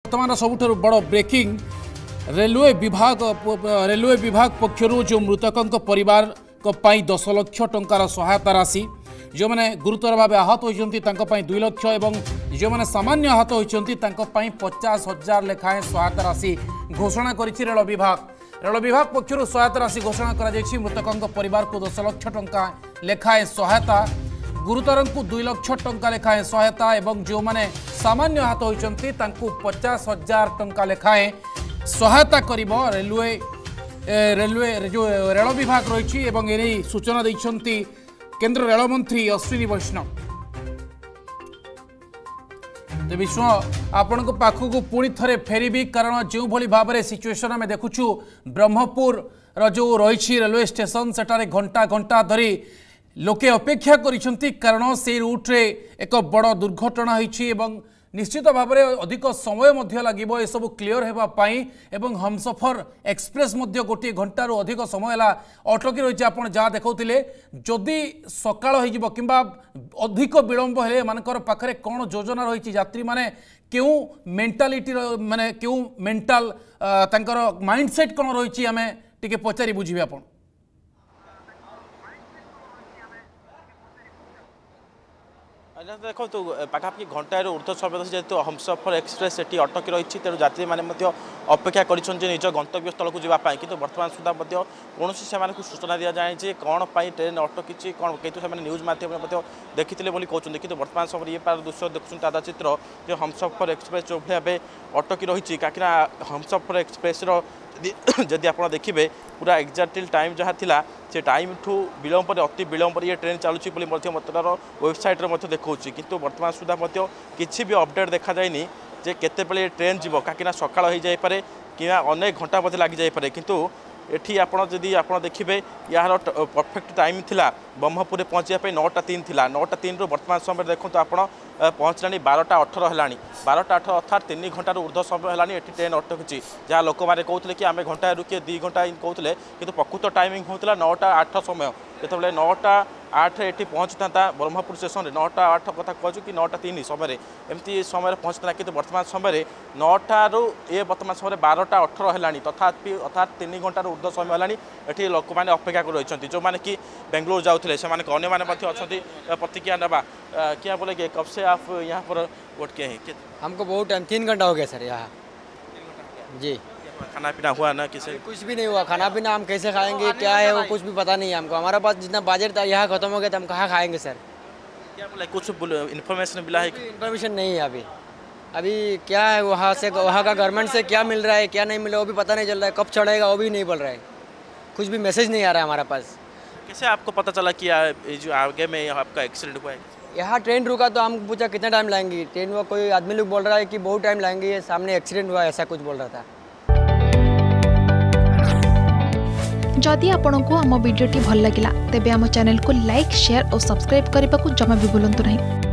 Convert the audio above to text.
वर्तमान सबुठ बड़ breaking railway विभाग पक्षर जो मृतकों परिवार 10 लाख टंकार सहायता राशि जो मैंने गुरुतर भाव आहत होती 2 लाख और जो मैंने सामान्य आहत होती 50,000 लेखाएं सहायता राशि घोषणा करिछि रेल विभाग पक्षर सहायता राशि घोषणा करा मृतकों परिवार को 10 लाख टंका लेखाएं सहायता गुरुतर को 2 लाख टंका लेखाएं सहायता और जो मैंने सामान्य आहत होती 50,000 टंका लेखाएं सहायता करिबो रेलवे जो रेल विभाग रही एने सूचना देइछंती केंद्र रेल मंत्री अश्विनी वैष्णव। विश्व आपण को पाखक पुणी थे फेरबी कारण जो भली भाव में सिचुएशन आम देखुचु ब्रह्मपुर जो रही रेलवे स्टेशन सेठारे घंटा घंटा धरी लोके अपेक्षा करिसेंती कारण से रूट्रे एक बड़ दुर्घटना होईछि एवं निश्चित भाव में अधिक समय लगे सब क्लीयर होगापाई एवं हमसफर एक्सप्रेस गोटे घंटार अधिक समय अटकी रही आप जहाँ देखते जदि सकाळ हो कि अधिक विलंब हेले मानकर पाखरे कौन योजना रही यात्री माने क्यों मेंटालिटी माने क्यों मेंटाल तांकर माइंडसेट कौन रही आम टे पचारि बुझे आप देखो तो पाखापाखि घंटार ऊर्ध्व समय जेहेतु हमसफर एक्सप्रेस से अटकी रही तेणु यात्री मैंने अपेक्षा कर निज गंतव्य स्थल को जावाई कि बर्तमान सुधा कौन से सूचना दि जाए कौन पर ट्रेन अटकी कौन कितु न्यूज मध्यम देखी कहते कि बर्तमान समय ये पार दृश्य देखुं ताजा चित्र जो हमसफर एक्सप्रेस जो भाव अटकी रही कहीं हमसफर एक्सप्रेस जदि आप देखिए पूरा एक्जाक्टली टाइम जहाँ थिला से टाइम ठू विलंब अति विलंब ये ट्रेन चलुची मतदार वेबसाइट देखा किंतु वर्तमान सुधा किसी भी अपडेट देखा जाए जे केते ट्रेन जीव कहीं सकाळ हो जाए कि अनेक घंटा बधे लग जाए किंतु एठी आपण जदि आपण देखिए यार परफेक्ट टाइम थिला ब्रह्मपुर पहुँचापी 9:03 थिला 9:03 वर्तमान समय देखो आप पहुँचला 12:18 है 12:18 अर्थात 3 घंटार ऊर्ध्व समय है ये ट्रेन अटकुची जहाँ लोक मैंने कहते कि आम घंटा रुकिए 2 घंटा कहते कि प्रकृत टाइमिंग होता 9:08 समय जो 9:08 ये पहुँचता ब्रह्मपुर स्टेशन 9:08 कथा कहूँ कि 9:03 समय एमती समय पहुँचता कि वर्तमान समय 9टारू ये वर्तमान समय 12:18 है तथापि अर्थात 3 घंटार ऊर्ध्व समय है ये लोक मैंने अपेक्षा कर रही जो मैंने कि बेंगलोर जाते से अन्य प्रतिक्रिया नवा क्या बोलेंगे कब से आप यहाँ पर वोट किए हैं? हमको बहुत टाइम 3 घंटा हो गया सर यहाँ जी। खाना पीना हुआ ना किसी? कुछ भी नहीं हुआ। खाना पीना हम कैसे खाएंगे क्या है वो कुछ भी पता नहीं है हमको। हमारा पास जितना बजट था यहाँ खत्म हो गया तो हम कहाँ खाएंगे सर? क्या बोला कुछ इन्फॉर्मेशन मिला है? इन्फॉर्मेशन नहीं है अभी क्या है वहाँ से वहाँ का गवर्नमेंट से क्या मिल रहा है क्या नहीं मिल रहा है वो भी पता नहीं चल रहा है। कब चढ़ेगा वो भी नहीं बोल रहा है। कुछ भी मैसेज नहीं आ रहा है हमारे पास। कैसे आपको पता चला कि जो आगे में आपका एक्सीडेंट हुआ है? यहाँ ट्रेन रुका तो हमको पूछा कितना टाइम लाएंगी ट्रेन में। कोई आदमी लोग बोल रहा है कि बहुत टाइम लाएंगे ये सामने एक्सीडेंट हुआ ऐसा कुछ बोल रहा था। जदि आपंक आम भिडी भल लगा तेब आम चैनल को लाइक शेयर और सब्सक्राइब करने को जमा भी भूलु नहीं।